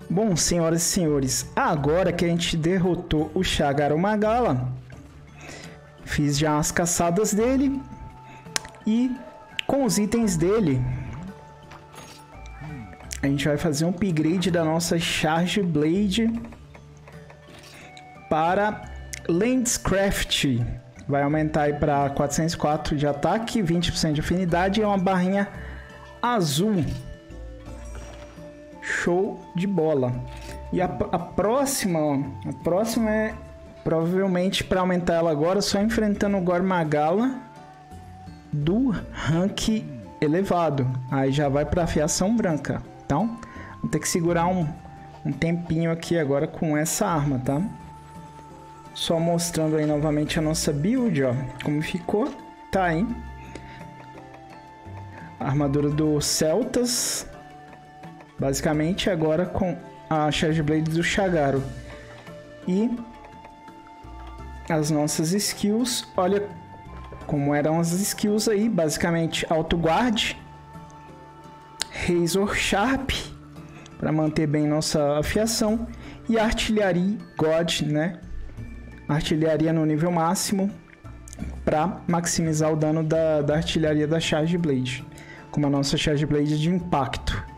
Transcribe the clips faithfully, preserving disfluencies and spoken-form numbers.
Bom, senhoras e senhores, agora que a gente derrotou o Shagaru Magala, fiz já as caçadas dele e com os itens dele a gente vai fazer um upgrade da nossa Charge Blade para Landscraft. Vai aumentar aí para quatrocentos e quatro de ataque, vinte por cento de afinidade e uma barrinha azul. Show de bola. E a, a próxima, ó, a próxima é provavelmente para aumentar ela agora, só enfrentando o Gore Magala do rank elevado. Aí já vai para afiação branca. Então, vou ter que segurar um, um tempinho aqui agora com essa arma, tá? Só mostrando aí novamente a nossa build, ó, como ficou. Tá aí. A armadura do Celtas. Basicamente agora com a Charge Blade do Shagaru. E as nossas skills, olha como eram as skills aí, basicamente Auto Guard, Razor Sharp, para manter bem nossa afiação, e Artilharia God, né? Artilharia no nível máximo, para maximizar o dano da, da artilharia da Charge Blade, como a nossa Charge Blade de impacto.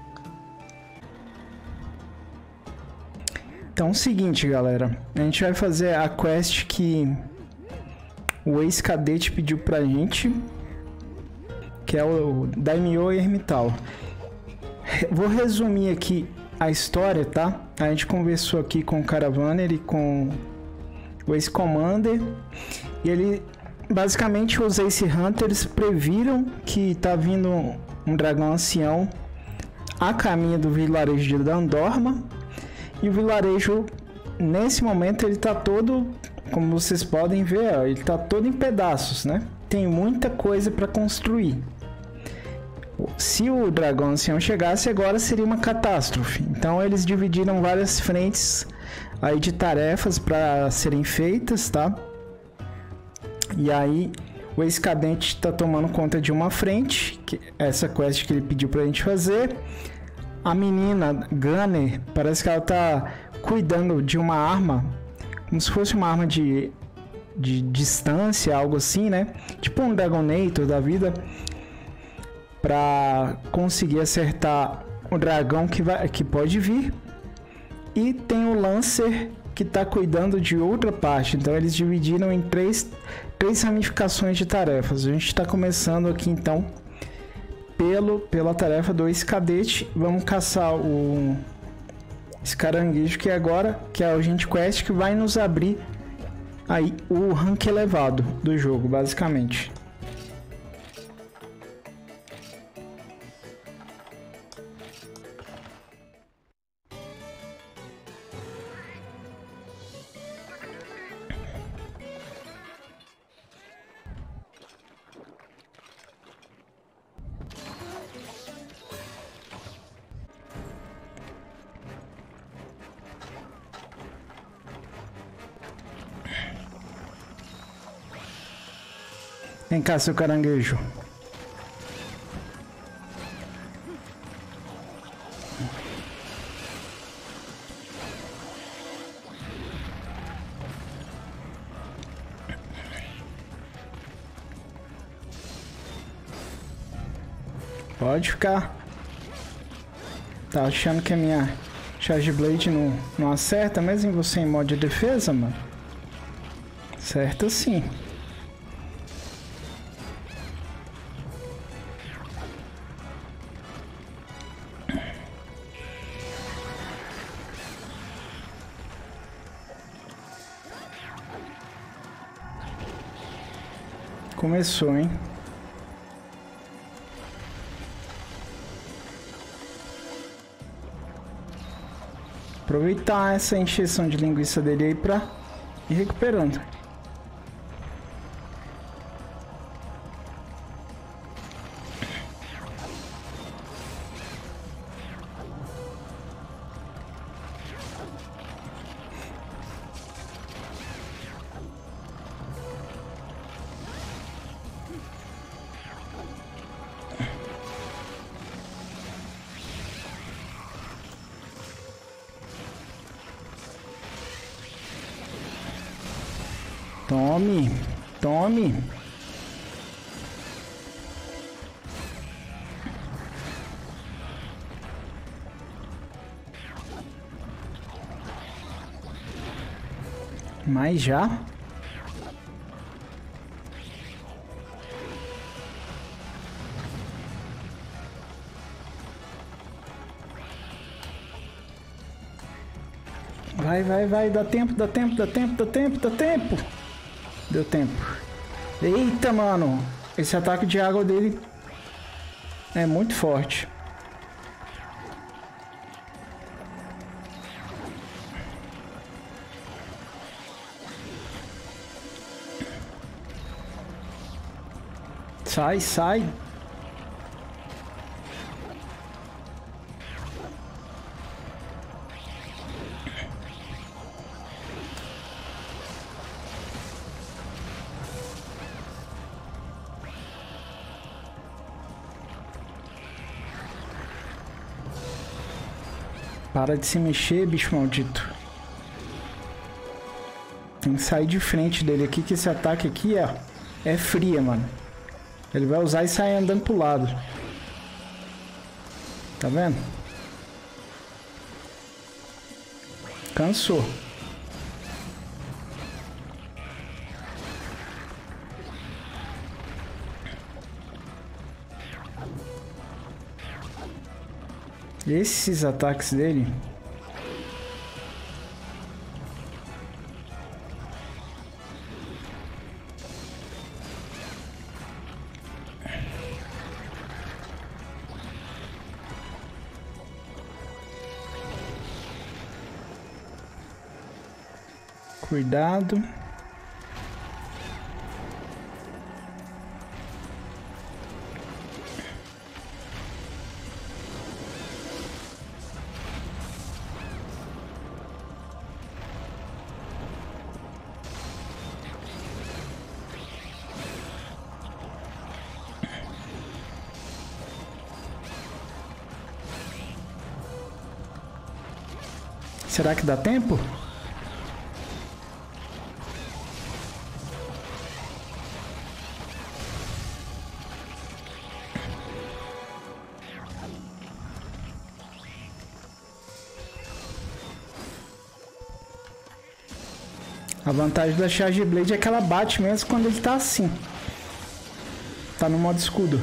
Então é o seguinte, galera, a gente vai fazer a quest que o ex-cadete pediu pra gente, que é o Daimyo Ermital. Vou resumir aqui a história, tá? A gente conversou aqui com o Caravaner e com o ex-commander, e ele, basicamente, os Ace Hunters previram que tá vindo um dragão ancião a caminho do vilarejo de Dandorma. E o vilarejo, nesse momento, ele tá todo, como vocês podem ver, ó, ele tá todo em pedaços, né? Tem muita coisa para construir. Se o dragão ancião chegasse agora, seria uma catástrofe. Então, eles dividiram várias frentes aí de tarefas para serem feitas, tá? E aí, o ex-cadete tá tomando conta de uma frente, que essa quest que ele pediu pra gente fazer. A menina Gunner, parece que ela tá cuidando de uma arma, como se fosse uma arma de, de distância, algo assim, né? Tipo um Dragonator da vida, para conseguir acertar o dragão que, vai, que pode vir. E tem o Lancer, que tá cuidando de outra parte. Então eles dividiram em três, três ramificações de tarefas. A gente está começando aqui então Pelo, pela tarefa do ex-cadete. Vamos caçar o esse caranguejo que é agora, que é o Agent Quest, que vai nos abrir aí o rank elevado do jogo, basicamente. Vem cá, seu caranguejo. Pode ficar. Tá achando que a minha Charge Blade não, não acerta, mesmo você em modo de defesa, mano? Acerta sim. Começou, hein? Aproveitar essa encheção de linguiça dele aí pra ir recuperando. Tome. Tome. Mas já? Vai, vai, vai, dá tempo, dá tempo, dá tempo, dá tempo, dá tempo. Deu tempo. Eita, mano. Esse ataque de água dele é muito forte. Sai, sai. Para de se mexer, bicho maldito. Tem que sair de frente dele aqui, que esse ataque aqui, ó, é fria, mano. Ele vai usar e sair andando pro lado. Tá vendo? Cansou. Esses ataques dele... Cuidado. Será que dá tempo? A vantagem da Charge Blade é que ela bate mesmo quando ele tá assim. Tá no modo escudo.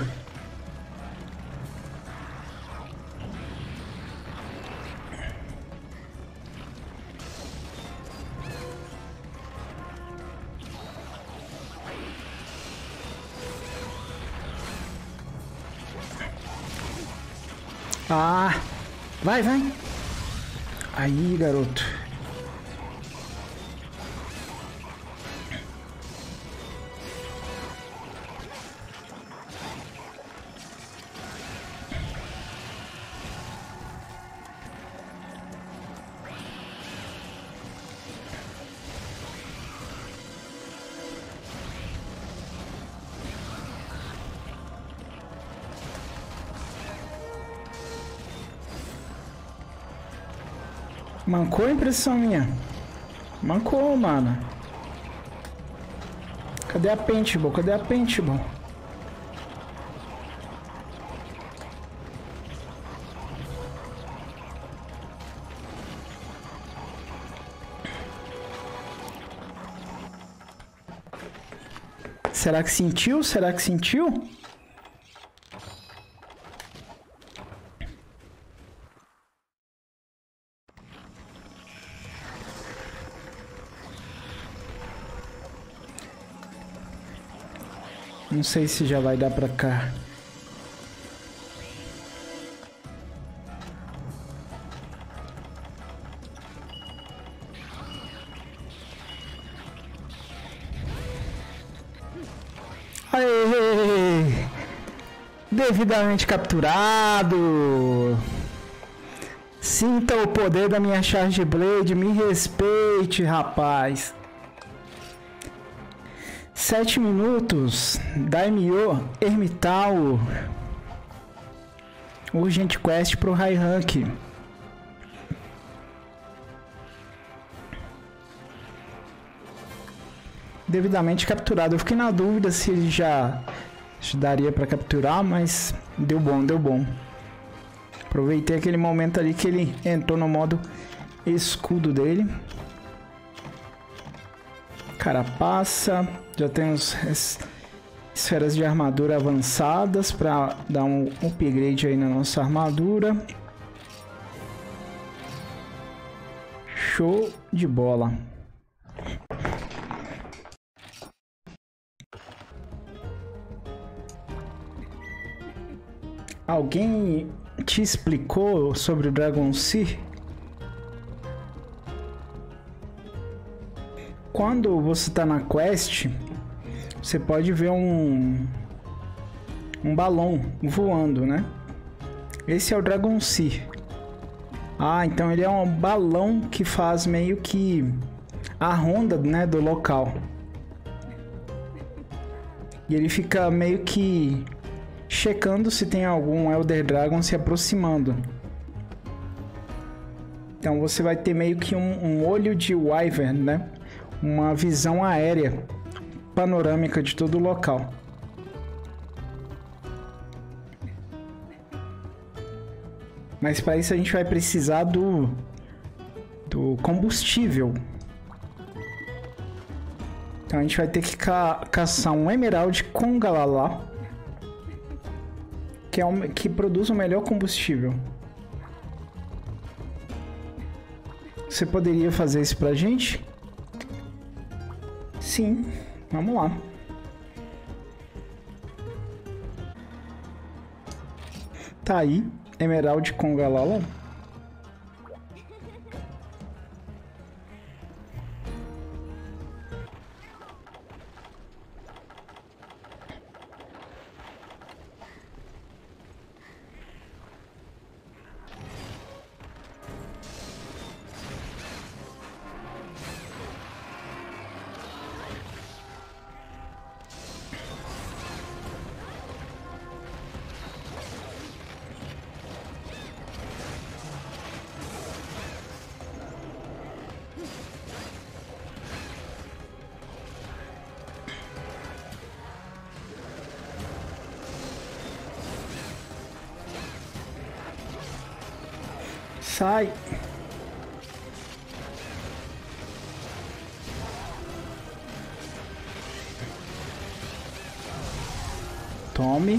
Ah! Vai, vai! Aí, garoto. Mancou a impressão minha. Mancou, mano. Cadê a paintball? Cadê a paintball? Será que sentiu? Será que sentiu? Não sei se já vai dar pra cá. Aê! Devidamente capturado. Sinta o poder da minha Charge Blade. Me respeite, rapaz. Sete minutos. Daimyo Ermitao. Urgent Quest pro High Rank. devidamente capturado. Eu fiquei na dúvida se ele já daria para capturar, mas deu bom, deu bom. Aproveitei aquele momento ali que ele entrou no modo escudo dele. Carapaça. Já temos esferas de armadura avançadas para dar um upgrade aí na nossa armadura. Show de bola. Alguém te explicou sobre o Dragon Seer? Quando você está na quest, você pode ver um um balão voando, né? Esse é o Dragon Seer. Ah, então ele é um balão que faz meio que a ronda, né, do local. E ele fica meio que checando se tem algum Elder Dragon se aproximando. Então você vai ter meio que um, um olho de Wyvern, né? Uma visão aérea panorâmica de todo o local. Mas para isso a gente vai precisar do, do combustível. Então a gente vai ter que ca caçar um Emerald com Galalá, que, é o, que produz o melhor combustível. Você poderia fazer isso pra gente? Sim, vamos lá. Tá aí, Emerald com Galala. Sai. Tome.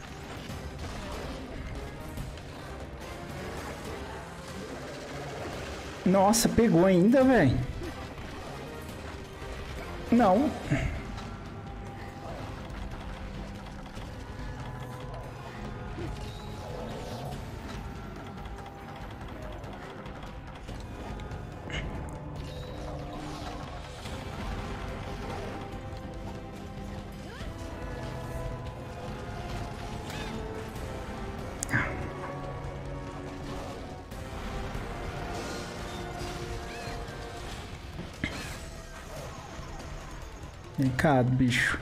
Nossa, pegou ainda, velho. Não. Vem cá, bicho.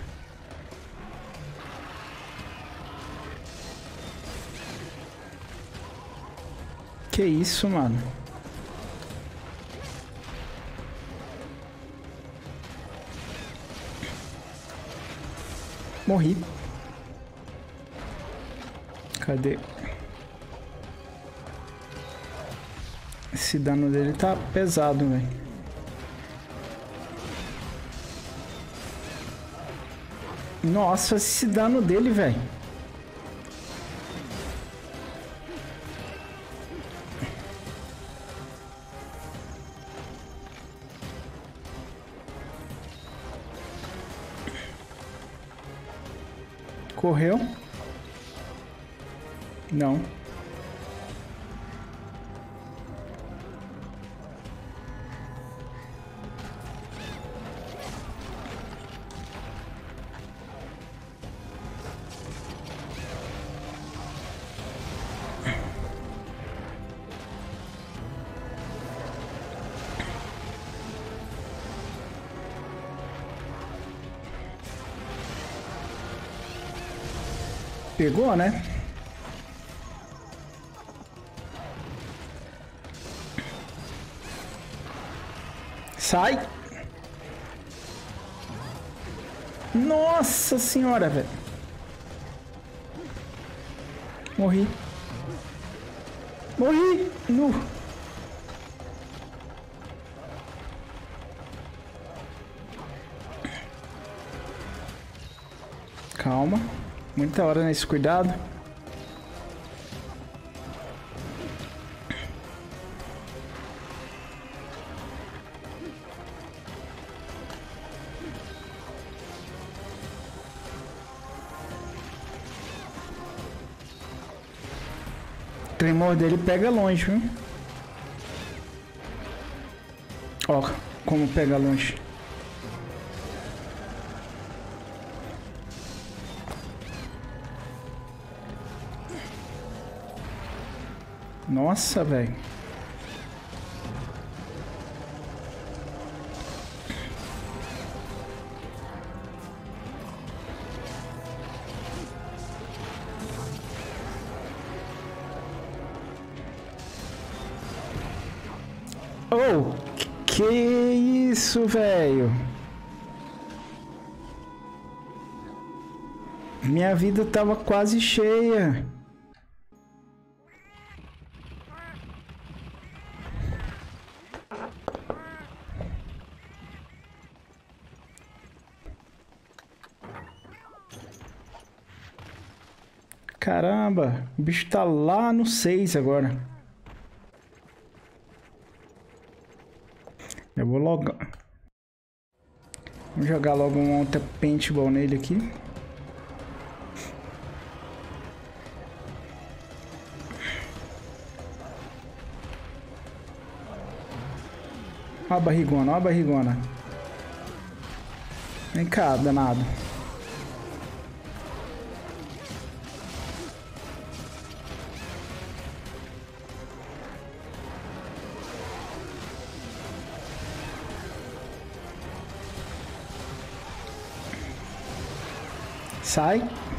Que isso, mano? Morri. Cadê? Esse dano dele tá pesado, velho. Nossa, esse dano dele, velho. Correu? Não. Pegou, né? Sai. Nossa senhora, velho. Morri. Morri. Nu. Calma. Muita hora nesse cuidado. O tremor dele pega longe, viu? Ó, como pega longe. Nossa, velho. Oh, que isso, velho? Minha vida tava quase cheia. Caramba, o bicho tá lá no seis agora. Eu vou logo... Vou jogar logo um outra paintball nele aqui. Ó a barrigona, ó a barrigona. Vem cá, danado. Sai.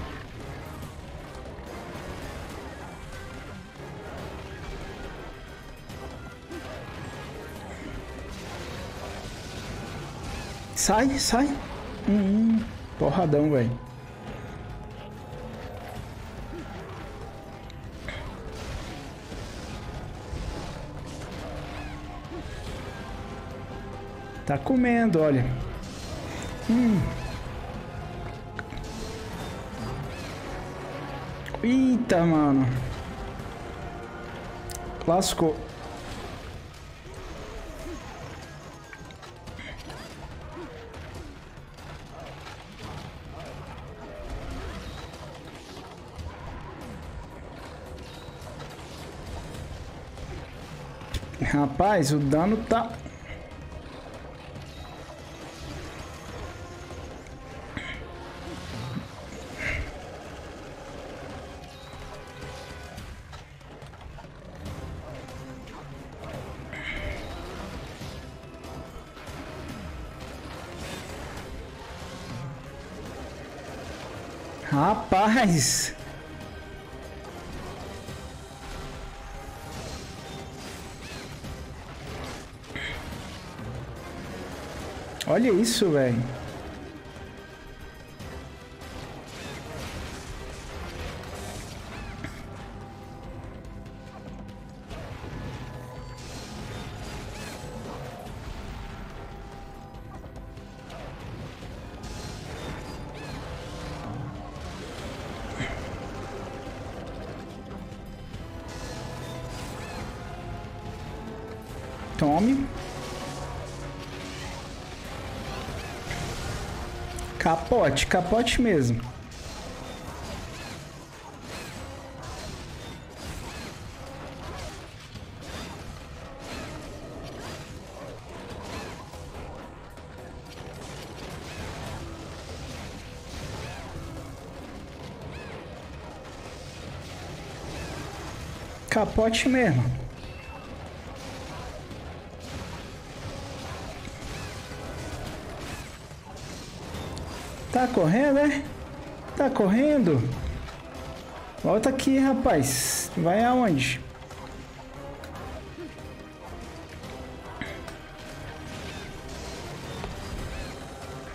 Sai, sai. Hum, porradão, velho. Tá comendo, olha. Hum. Eita, mano. Lascou. Rapaz, o dano tá... Rapaz! Olha isso, velho. Tome. Capote, capote mesmo. Capote mesmo. Tá correndo, é? Tá correndo? Volta aqui, rapaz. Vai aonde?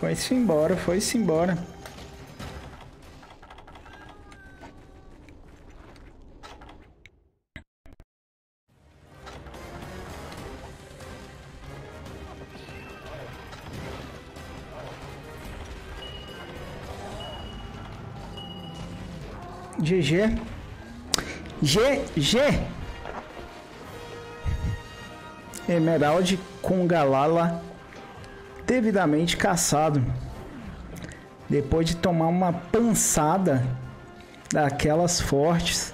Foi-se embora, foi-se embora. G G. G G. Emerald com Galala devidamente caçado. Depois de tomar uma pançada daquelas fortes.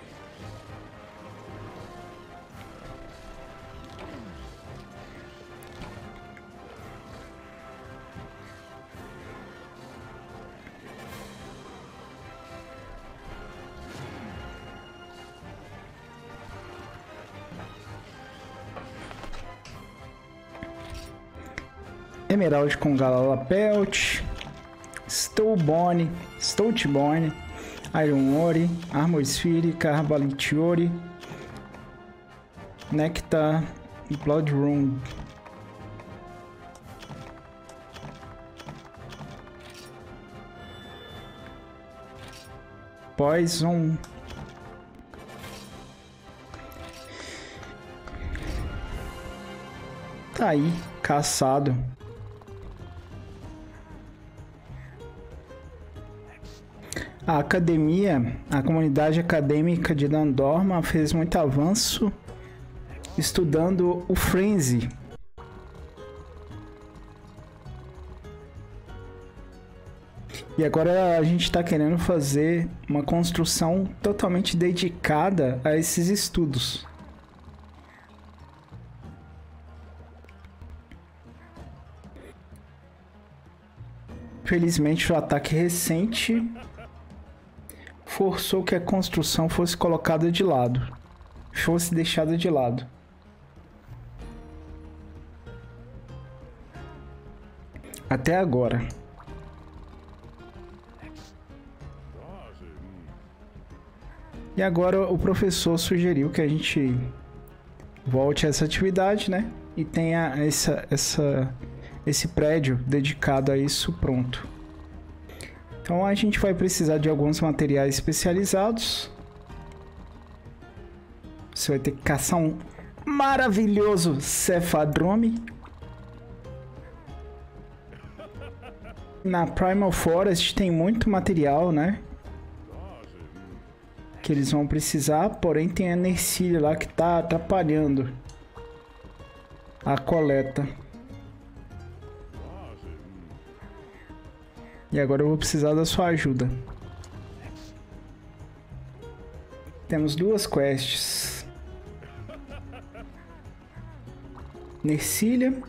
Emerald com Galala Pelt, Stowbone, Stoutbone, Iron Ore, Armor Sphere, Carbalite Ore, Nectar e Blood Rune. Poison. Tá aí, caçado. A academia, a comunidade acadêmica de Dandorma fez muito avanço estudando o Frenzy. E agora a gente está querendo fazer uma construção totalmente dedicada a esses estudos. Felizmente o ataque recente forçou que a construção fosse colocada de lado, fosse deixada de lado. Até agora. E agora o professor sugeriu que a gente volte a essa atividade, né? E tenha essa, essa, esse prédio dedicado a isso pronto. Então a gente vai precisar de alguns materiais especializados. Você vai ter que caçar um maravilhoso Cephadrome. Na Primal Forest tem muito material, né? Que eles vão precisar, porém tem a Nercília lá que tá atrapalhando a coleta. E agora eu vou precisar da sua ajuda. Temos duas quests. Nercília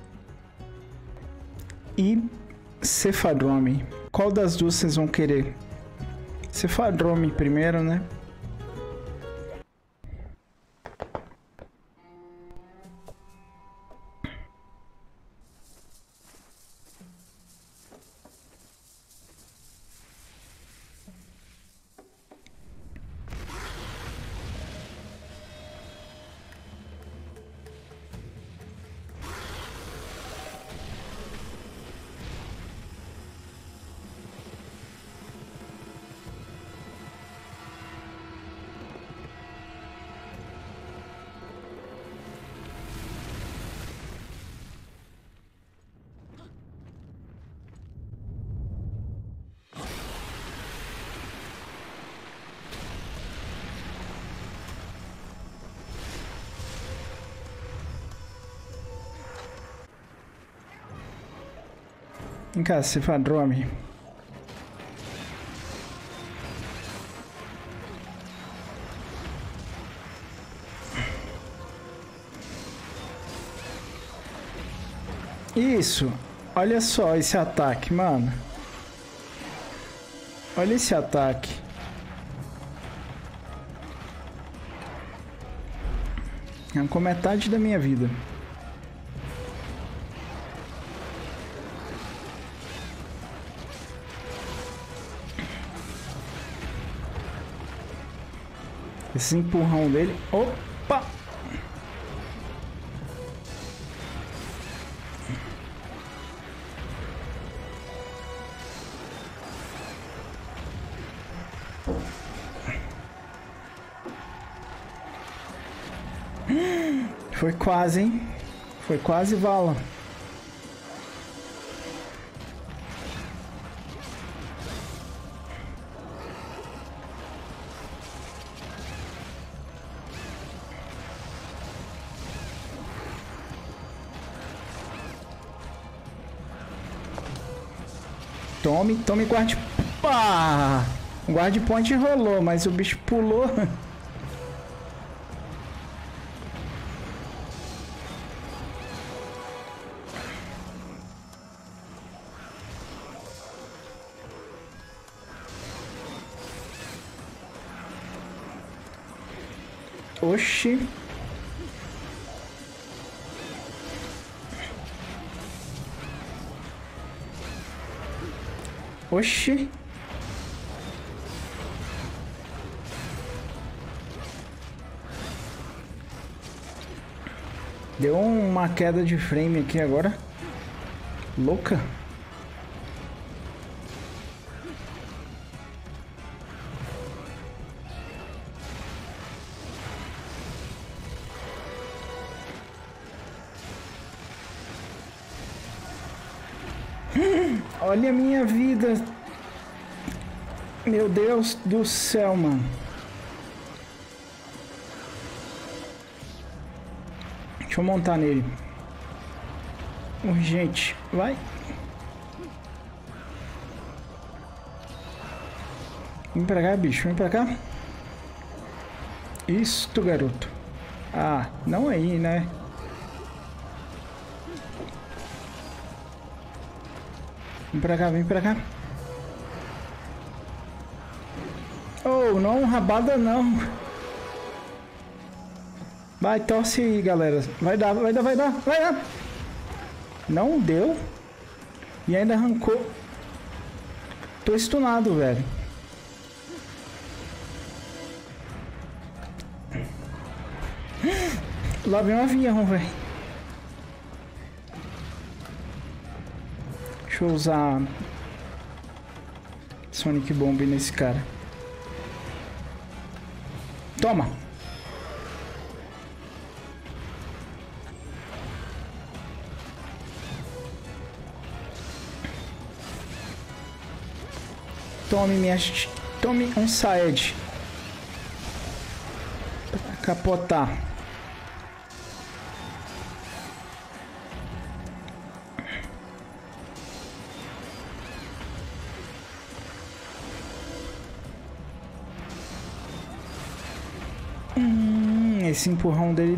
e Cephadrome. Qual das duas vocês vão querer? Cephadrome primeiro, né? Vem cá, Cephadrome. Isso. Olha só esse ataque, mano. Olha esse ataque. Arrancou metade da minha vida. Esse empurrão dele. Opa! Foi quase, hein? Foi quase vala. Tome, tome guarde... Pá! O guard point rolou, mas o bicho pulou. Oxi. Oxi. Deu uma queda de frame aqui agora. Louca. Olha a minha vida. Meu Deus do céu, mano. Deixa eu montar nele. Urgente. Vai. Vem pra cá, bicho. Vem pra cá. Isto, garoto. Ah, não aí, né? Vem pra cá, vem pra cá. Oh, não, rabada não. Vai, torce aí, galera. Vai dar, vai dar, vai dar, vai dar. Não deu. E ainda arrancou. Tô stunado, velho. Lá vem um avião, velho. Deixa eu usar Sonic Bomb nesse cara. Toma! Tome minha... Tome um Saed. Pra capotar. Hum, esse empurrão dele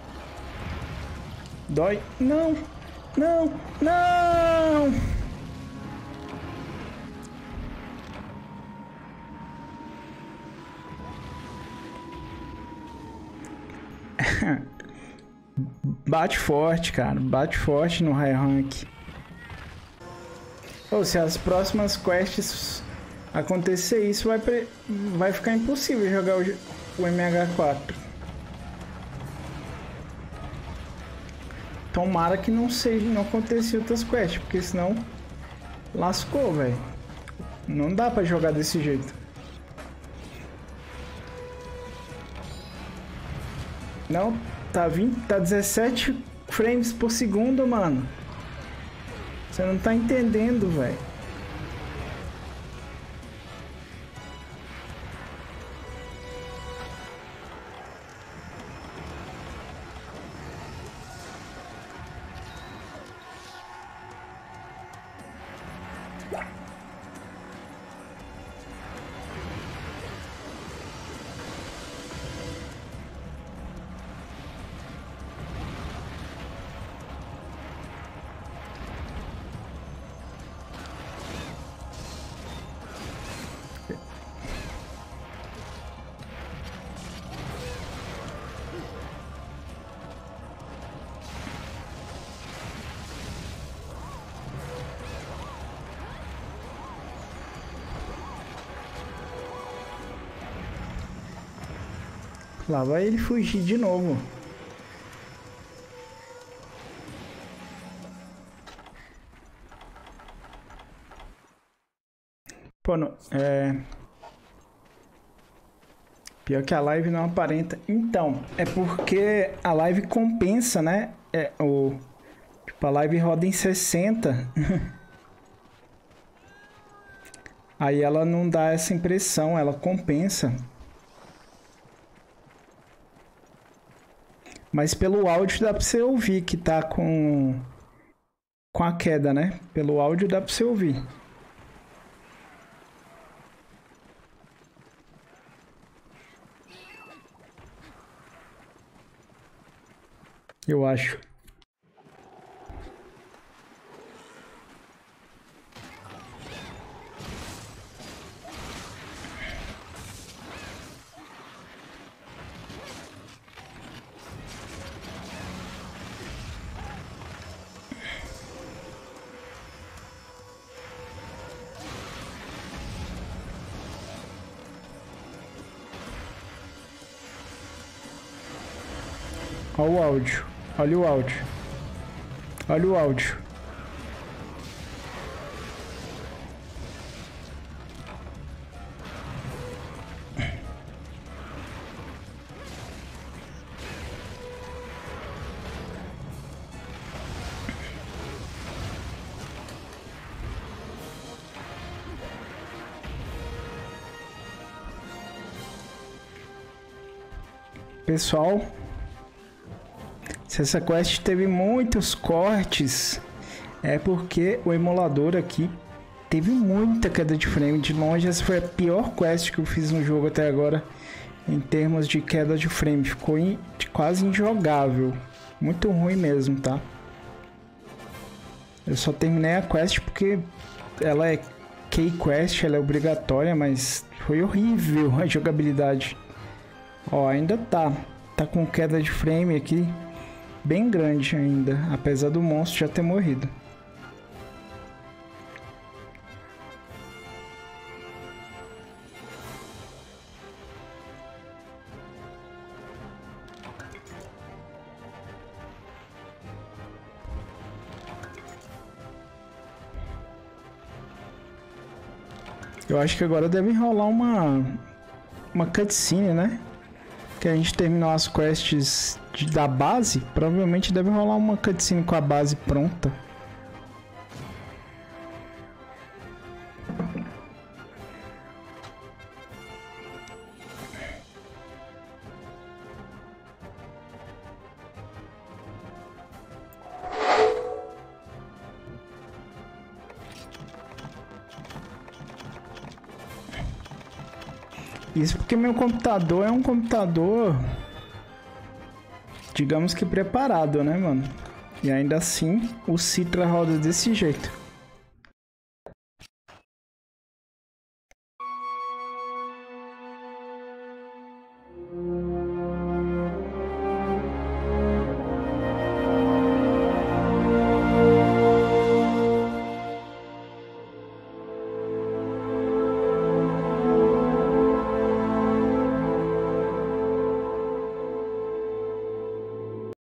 dói. Não, não, não. Bate forte, cara. Bate forte no high rank. Ou se as próximas quests acontecer isso, vai, pre... vai ficar impossível jogar o, o M H quatro. Tomara que não seja, não aconteça outras quests, porque senão lascou, velho. Não dá pra jogar desse jeito. Não, tá vinte, tá dezessete frames por segundo, mano. Você não tá entendendo, velho. Lá vai ele fugir de novo. Pô, não, é... Pior que a live não aparenta. Então, é porque a live compensa, né? É, o... Tipo, a live roda em sessenta. Aí ela não dá essa impressão, ela compensa. Mas pelo áudio dá pra você ouvir que tá com... Com a queda, né? Pelo áudio dá pra você ouvir. Eu acho. Olha o áudio. Olha o áudio. Olha o áudio. Pessoal, se essa quest teve muitos cortes, é porque o emulador aqui teve muita queda de frame. De longe, essa foi a pior quest que eu fiz no jogo até agora, em termos de queda de frame. Ficou in, quase injogável. Muito ruim mesmo, tá? Eu só terminei a quest porque ela é key quest, ela é obrigatória, mas foi horrível a jogabilidade. Ó, ainda tá. Tá com queda de frame aqui bem grande ainda, apesar do monstro já ter morrido. Eu acho que agora deve rolar uma uma cutscene, né? Que a gente terminou as quests de, da base, provavelmente deve rolar uma cutscene com a base pronta. Isso porque meu computador é um computador, digamos que preparado, né, mano? E ainda assim, o Citra roda desse jeito.